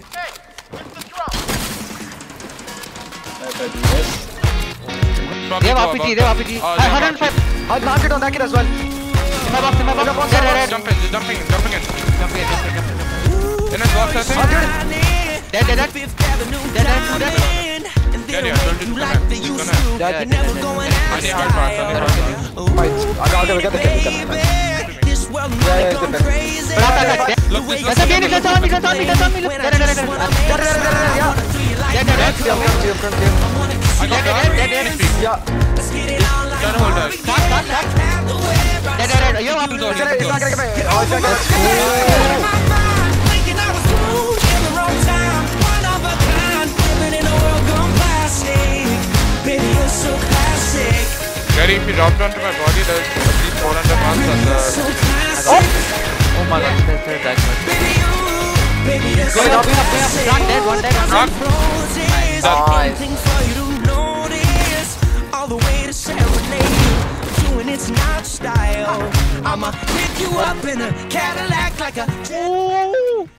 They have RPG. They have RPG. 105. I'll knock it on that kid as well. In my box. In my box. Dead. Jumping in. Jump in. In his box, I think. Dead. Yeah, don't do that. I need hard parts. I'll get the kill. Look, this That's on me. That's on me. Dead. I got Dead. Yeah. Trying to hold us. Dead. Yo, It's not gonna get away. Oh, it's not gonna Gary, if you dropped onto my body, there's at least 400 marks on the... Oh my god, that's that much. Going up. Not dead, one dead. Knock. I'ma pick you up in a Cadillac like a